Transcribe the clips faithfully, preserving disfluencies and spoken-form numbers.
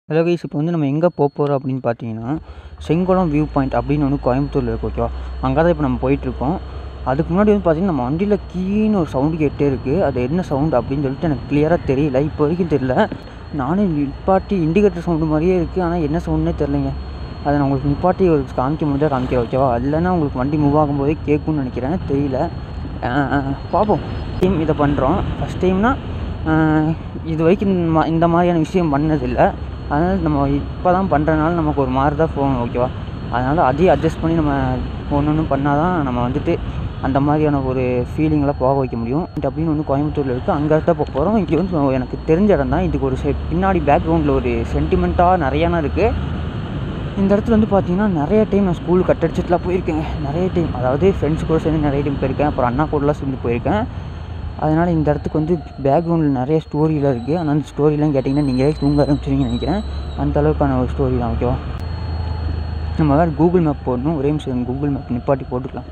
Hello guys, இப்போ வந்து நம்ம எங்கே போக போகிறோம் அப்படின்னு பார்த்தீங்கன்னா, செங்குளம் வியூ பாயிண்ட் அப்படின்னு ஒன்று கோயம்புத்தூரில் இருக்குது. ஓகேவா, அங்கே தான் இப்போ நம்ம போயிட்டுருக்கோம். அதுக்கு முன்னாடி வந்து பார்த்திங்கன்னா நம்ம வண்டியில் கீன்னு ஒரு சவுண்டு கேட்டே இருக்குது. அது என்ன சவுண்டு அப்படின்னு சொல்லிட்டு எனக்கு கிளியராக தெரியல, இப்போ வரைக்கும் தெரியல. நானே நிப்பாட்டி இண்டிகேட்டர் சவுண்டு மாதிரியே இருக்குது, ஆனால் என்ன சவுண்டுனே தெரிலைங்க. அதை நான் உங்களுக்கு நிப்பாட்டி ஒரு காமிக்க முடிஞ்சால் காமிக்கிறேன். ஓகேவா, இல்லைன்னா உங்களுக்கு வண்டி மூவ் ஆகும்போதே கேட்கும்னு நினைக்கிறேன், தெரியல. பார்ப்போம். டைம் இதை பண்ணுறோம், ஃபஸ்ட் டைம்னா இது வரைக்கும் இந்த மாதிரியான விஷயம் பண்ணதில்லை. அதனால் நம்ம இப்போ தான் பண்ணுறதுனால நமக்கு ஒரு மாதிரி தான் போகணும். ஓகேவா, அதனால் அதையும் அட்ஜஸ்ட் பண்ணி நம்ம ஒன்று ஒன்று பண்ணால் தான் நம்ம வந்துட்டு அந்த மாதிரியான ஒரு ஃபீலிங்கெலாம் போக வைக்க முடியும். அப்படின்னு ஒன்று கோயம்புத்தூரில் இருக்குது, அங்கே தான் போக போகிறோம். இங்கே வந்து எனக்கு தெரிஞ்ச இடம் தான். இதுக்கு ஒரு செ பின்னாடி பேக்ரவுண்டில் ஒரு சென்டிமெண்ட்டாக நிறையானா இருக்குது. இந்த இடத்துல வந்து பார்த்திங்கன்னா நிறைய டைம் நான் ஸ்கூல் கட் அடிச்சுட்டுலாம் போயிருக்கேங்க, நிறைய டைம். அதாவது ஃப்ரெண்ட்ஸ் கூட சேர்ந்து நிறைய டைம் போயிருக்கேன், அப்புறம் அண்ணா கூடலாம் சேர்ந்து போயிருக்கேன். அதனால் இந்த இடத்துக்கு வந்து பேக்ரவுண்டில் நிறைய ஸ்டோரிலாம் இருக்குது. ஆனால் அந்த ஸ்டோரிலாம் கேட்டிங்கன்னா நீங்களே தூங்க ஆரம்பிச்சிருவீங்கன்னு நினைக்கிறேன். அந்த அளவுக்கான ஒரு ஸ்டோரி தான். ஓகேவா, நம்ம வேறு கூகுள் மேப் போடணும். ஒரே நிமிஷம் கூகுள் மேப் நிப்பாட்டி போட்டுக்கலாம்.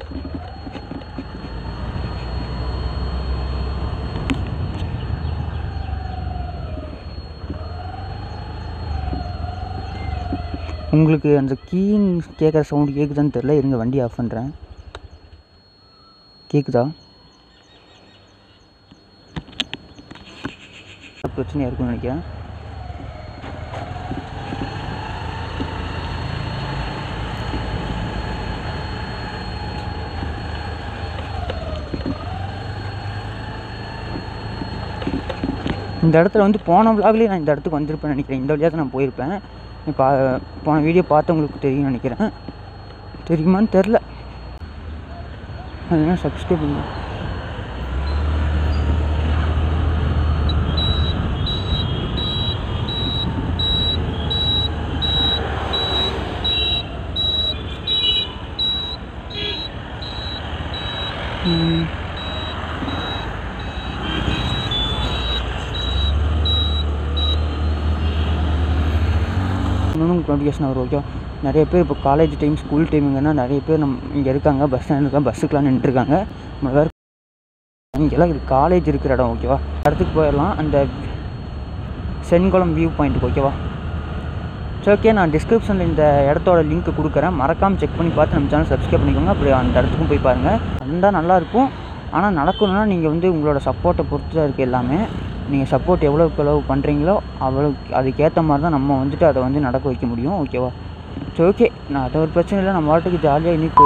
உங்களுக்கு அந்த கீன்னு கேட்குற சவுண்டு கேட்குதான்னு தெரில, இருங்க வண்டி ஆஃப் பண்ணுறேன். கேட்குதா? பிரச்சனையாக இருக்குன்னு நினைக்கிறேன். இந்த இடத்துல வந்து போன விலாக்லேயே நான் இந்த இடத்துக்கு வந்திருப்பேன்னு நினைக்கிறேன். இந்த வழியாக தான் நான் போயிருப்பேன். இப்போ போன வீடியோ பார்த்தவங்களுக்கு தெரியும்னு நினைக்கிறேன். தெரியுமான்னு தெரில. அதனால் சப்ஸ்கிரைப் பண்ணுங்க. இன்னொன்று நோட்டிஃபிகேஷன் வரும். ஓகே, நிறைய பேர் இப்போ காலேஜ் டைம் ஸ்கூல் டைமுங்கன்னா நிறைய பேர் நம்ம இங்கே இருக்காங்க, பஸ் ஸ்டாண்டுக்கு பஸ்ஸுக்கெலாம் நின்றுருக்காங்க. நம்ம வேறு இங்கெல்லாம் இது காலேஜ் இருக்கிற இடம். ஓகேவா, இடத்துக்கு போயிடலாம், அந்த செங்குளம் வியூ பாயிண்ட்டுக்கு. ஓகேவா, சரி ஓகே, நான் டிஸ்கிரிப்ஷனில் இந்த இடத்தோட லிங்க் கொடுக்குறேன், மறக்காமல் செக் பண்ணி பார்த்து நம்ம சேனல் சப்ஸ்கிரைப் பண்ணிக்கோங்க. அப்படி அந்த இடத்துக்கும் போய் பாருங்கள், அதுதான் நல்லாயிருக்கும். ஆனால் நடக்கணும்னா நீங்கள் வந்து உங்களோட சப்போர்ட்டை பொறுத்து தான் இருக்குது எல்லாமே. நீங்கள் சப்போர்ட் எவ்வளோக்கு எவ்வளோ பண்ணுறீங்களோ அவ்வளோ அதுக்கேற்ற மாதிரி தான் நம்ம வந்துட்டு அதை வந்து நடக்க வைக்க முடியும். ஓகேவா, சரி ஓகே, நான் அது ஒரு பிரச்சனை இல்லை, நம்ம வாட்டுக்கு ஜாலியாக இன்னைக்கு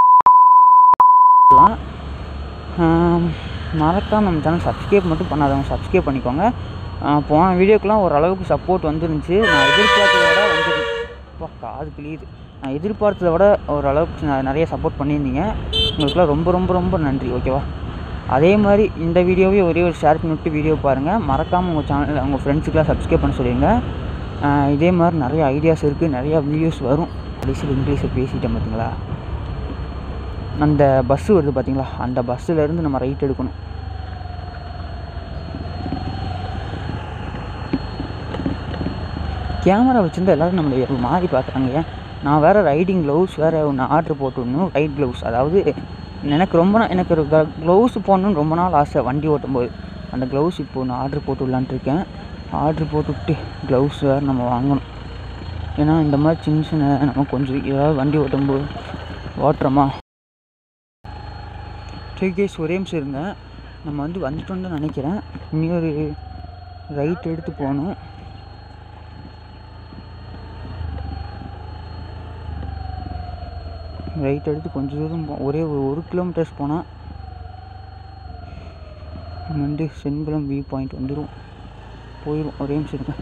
மறக்காம நம்ம சேனல் சப்ஸ்கிரைப் மட்டும் பண்ணாதவங்க சப்ஸ்கிரைப் பண்ணிக்கோங்க. போன வீடியோக்கெலாம் ஓரளவுக்கு சப்போர்ட் வந்துருந்துச்சு. நான் எதிர்பார்த்ததை விட வந்து இப்போ காது கிளியுது. நான் எதிர்பார்த்ததை விட ஓரளவுக்கு நிறைய சப்போர்ட் பண்ணியிருந்தீங்க. உங்களுக்குலாம் ரொம்ப ரொம்ப ரொம்ப நன்றி. ஓகேவா, அதே மாதிரி இந்த வீடியோவே ஒரே ஒரு ஷேர் பண்ணிவிட்டு வீடியோ பாருங்கள். மறக்காமல் உங்கள் சேனலில் உங்கள் ஃப்ரெண்ட்ஸுக்கெலாம் சப்ஸ்கிரைப் பண்ண சொல்லிடுங்க. இதே மாதிரி நிறைய ஐடியாஸ் இருக்குது, நிறையா வீடியோஸ் வரும். கடைசியில் இங்கிலீஷில் பேசிட்டேன் பார்த்தீங்களா. அந்த பஸ்ஸு வருது பார்த்தீங்களா, அந்த பஸ்ஸுலேருந்து நம்ம ரைட் எடுக்கணும். கேமரா வச்சுருந்தா எல்லோரும் நம்மளை மாறி பார்க்குறாங்க. நான் வேறு ரைடிங் க்ளவுஸ் வேறு ஒன்று ஆர்டர் போட்டுடணும், ரைட் க்ளவுஸ். அதாவது எனக்கு ரொம்ப நாள் எனக்கு ஒரு க்ளவுஸ் போடணுன்னு ரொம்ப நாள் ஆசை வண்டி ஓட்டும்போது. அந்த க்ளவுஸ் இப்போது நான் ஆர்டர் போட்டு விடலான்ட்டு இருக்கேன். ஆர்டர் போட்டுவிட்டு க்ளவுஸ் வேறு நம்ம வாங்கணும். ஏன்னா இந்த மாதிரி சின்ன சின்ன நம்ம கொஞ்சம் ஏதாவது வண்டி ஓட்டும்போது ஓட்டுறோமா. சரி கேஸ், ஒரே நிமிஷம் இருங்க, நம்ம வந்து வந்துட்டோன்னு தான் நினைக்கிறேன். இன்னொரு ரைட் எடுத்து போகணும். ரைட் எடுத்து கொஞ்சம் தூரம் போ, ஒரே ஒரு ஒரு கிலோமீட்டர்ஸ் போனால் வந்து செங்குளம் வியூ பாயிண்ட் வந்துடும், போயிடும். ஒரே நிமிஷம் இருங்க.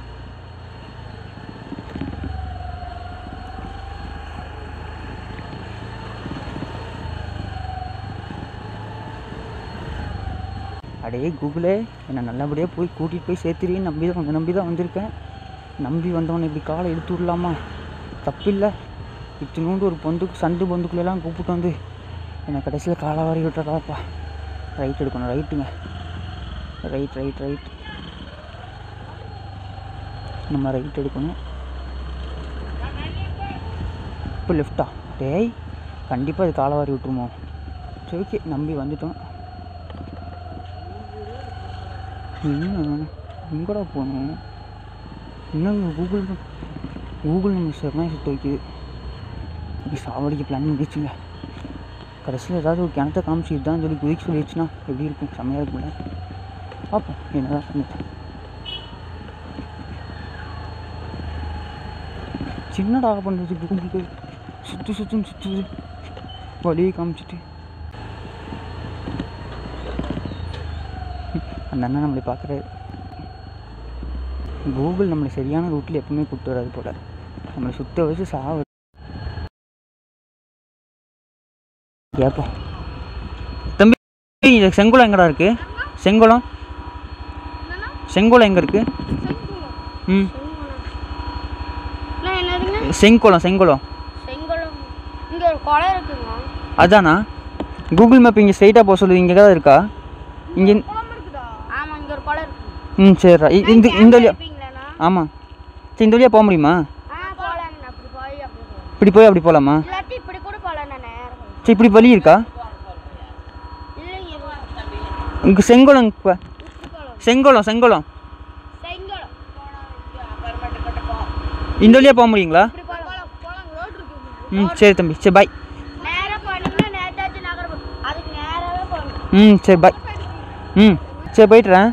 அடையே கூகுளே, என்னை நல்லபடியாக போய் கூட்டிகிட்டு போய் சேர்த்துருன்னு நம்பி தான் உங்களை நம்பி தான் வந்திருக்கேன். நம்பி வந்தவனை இப்படி காலை இழுத்து விடலாமா? தப்பில்லை. இத்தினோண்டு ஒரு பொந்துக்கு சந்து பொந்துக்குள்ளெல்லாம் கூப்பிட்டு வந்து என்னை கடைசியில் காலை வாரி விட்டுறாப்பா. ரைட் எடுக்கணும், ரைட்டுங்க, ரைட் ரைட் ரைட் நம்ம ரைட் எடுக்கணும். இப்போ லெஃப்டா? டேய், கண்டிப்பாக அது காலை வாரி விட்டுருமோ. சரி ஓகே, நம்பி வந்துட்டோம். எங்கடா போகணும்? என்னங்க கூகுள் கூகுள் நம்ம செம்மையாக சுற்ற வைக்குது. இப்படி சாவடிக்க பிளான் பண்ணிடுச்சுங்க. கடைசியில் ஏதாவது ஒரு கிணத்த காமிச்சு இதுதான் சொல்லி குதிக்க சொல்லிடுச்சுன்னா எப்படி இருக்கும்? செம்மையாக இருக்கும்ல. பார்ப்போம் என்னதான் பண்ணுது. சின்னதாக பண்ணுறது கூகுளுக்கு சுற்று சுற்றுன்னு சுற்றுது வழியை காமிச்சிட்டு. அந்த அண்ணன் நம்மளை பார்க்குறாரு. கூகுள் நம்மளை சரியான ரூட்டில் எப்பவுமே கூப்பிட்டு வராது போல். நம்மளை சுற்ற வச்சு சாவ கேட்போம். தம்பி இந்த செங்குளம் எங்கடா இருக்குது? செங்குளம் செங்குளம் எங்கே இருக்குது? ம் செங்குளம் செங்குளம் அதானா? கூகுள் மேப் இங்கே ஸ்ட்ரைட்டாக போக சொல்லுது. இங்கே தான் இருக்கா? இங்கே ம் சரிடா. இந்த இந்த வழியா? ஆமாம். சரி இந்த வழியாக போக முடியுமா? இப்படி போய் அப்படி போகலாமா? சரி இப்படி வழி இருக்கா? இங்கே செங்குளம் செங்குளம் செங்குளம் இந்த வழியாக போக முடியுங்களா? ம் சரி தம்பி. சரி பாய். ம் சரி பாய். ம் சரி போய்ட்டுறேன்.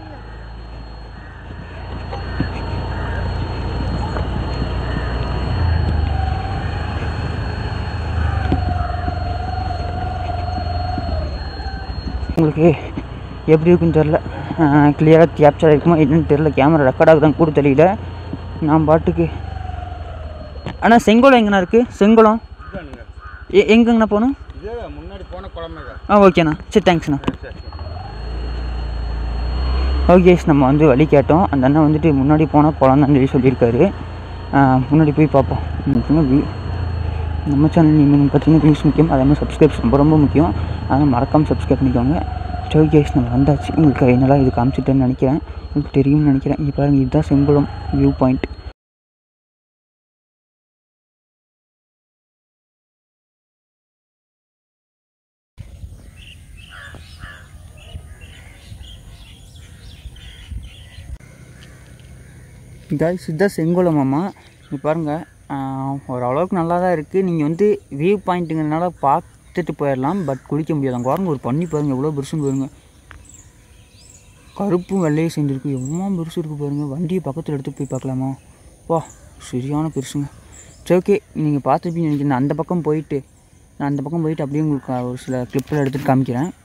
உங்களுக்கு எப்படி இருக்குன்னு தெரில, கிளியராக கேப்சர் ஆகிருக்குமா என்னன்னு தெரில. கேமரா ரெக்கார்ட் ஆகுதான் கூட தெரியல. நான் பாட்டுக்கு. ஆனால் செங்குளம் எங்கண்ணா இருக்குது? செங்குளம் எ எங்கங்கண்ணா போகணும்? முன்னாடி போன குழம்புங்க. ஆ ஓகேண்ணா. சரி தேங்க்ஸ்ண்ணா. ஓகே நம்ம வந்து வழி கேட்டோம். அந்த அண்ணன் வந்துட்டு முன்னாடி போனால் குளம் தான் சொல்லி சொல்லியிருக்காரு. முன்னாடி போய் பார்ப்போம். நம்ம சேனல் நீங்கள் பார்த்தீங்கன்னா நியூஸ் முக்கியம், அதே மாதிரி சப்ஸ்கிரைப்ஸ் ரொம்ப ரொம்ப முக்கியம். அதனால் மறக்காமல் சப்ஸ்கிரைப் பண்ணிக்கோங்க. ஸ்டோரி கேஸ் நம்ம வந்தாச்சு. உங்களுக்கு என்னெல்லாம் இது காமிச்சிட்டேன்னு நினைக்கிறேன். உங்களுக்கு தெரியும்னு நினைக்கிறேன். இங்கே பாருங்கள், இதுதான் செங்குளம் வியூ பாயிண்ட். கைஸ் இதுதான் செங்குளமாம்மா. இங்கே பாருங்கள், ஓரளவுக்கு நல்லா தான் இருக்குது. நீங்கள் வந்து வியூ பாயிண்ட்டுங்கிறதுனால பார்த்துட்டு போயிடலாம், பட் குளிக்க முடியாது. அங்கே பாருங்கள், ஒரு பண்ணி பாருங்கள் எவ்வளோ பெருசுன்னு பாருங்கள். கருப்பும் வெள்ளையும் சேர்ந்துருக்கு. எவ்வளோ பெருசு இருக்குது பாருங்கள். வண்டியை பக்கத்தில் எடுத்து போய் பார்க்கலாமா? வா சரியான பெருசுங்க. சரி ஓகே, நீங்கள் பார்த்துருப்பீங்க நினைக்கிறேன். அந்த பக்கம் போயிட்டு நான் அந்த பக்கம் போயிட்டு அப்படியே உங்களுக்கு ஒரு சில கிளிப்பில் எடுத்துகிட்டு காமிக்கிறேன்.